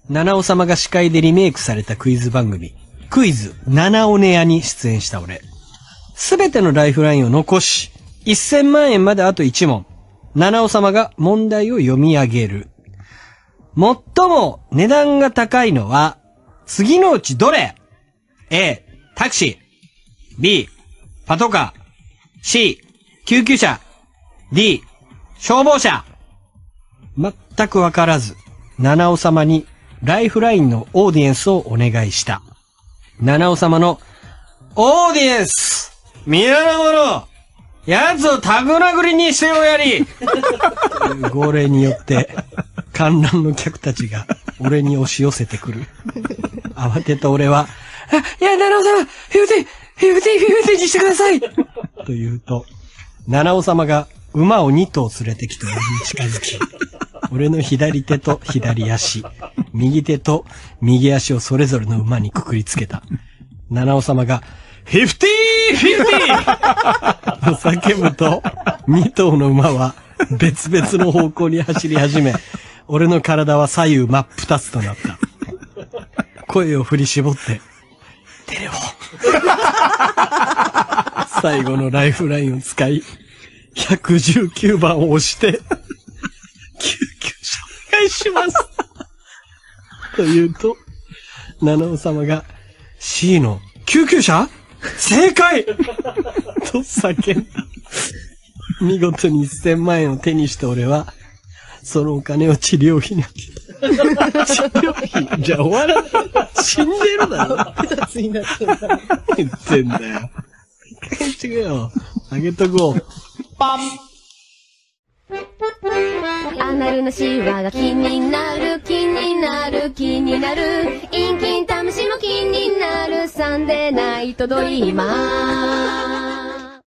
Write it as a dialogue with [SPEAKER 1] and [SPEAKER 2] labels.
[SPEAKER 1] 七尾様が司会でリメイクされたクイズ番組、クイズ七尾ネアに出演した俺。すべてのライフラインを残し、1000万円まであと1問。七尾様が問題を読み上げる。最も値段が高いのは、次のうちどれ？ A、タクシー。B、パトカー。C、救急車。D、消防車。全くわからず、七尾様にライフラインのオーディエンスをお願いした。七尾様のオーディエンス、皆の者、奴をタグ殴りにしておやり号令によって観覧の客たちが俺に押し寄せてくる。慌てた俺は、いや、七尾様、50にしてくださいと言うと、七尾様が馬を2頭連れてきて俺に近づき、俺の左手と左足、右手と右足をそれぞれの馬にくくりつけた。七尾様が、50！ と叫ぶと、2頭の馬は別々の方向に走り始め、俺の体は左右真っ二つとなった。声を振り絞って、テレフォン最後のライフラインを使い、119番を押して、救急車お願いしますと言うと、七尾様が C の救急車正解と叫んだ。見事に1000万円を手にした俺は、そのお金を治療費にあげた。治療費じゃ終わらない。死んでるだろ。二つになってるだろ。言ってんだよ。一回してくれよ。あげとこう。パン
[SPEAKER 2] アナルのシワが気になる気になる気になる陰菌試しも気になるサンデーナイトドリーマー